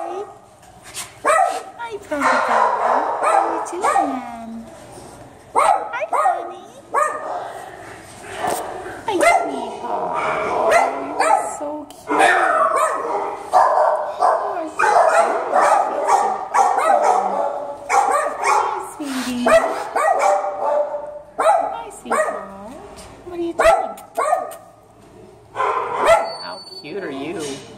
Hi, Puppy Dog. How are you doing? Hi, honey. Hi, sweetheart. You're so cute. You are so cute. Hi, sweetie. Hi, sweetheart. What are you doing? How cute are you?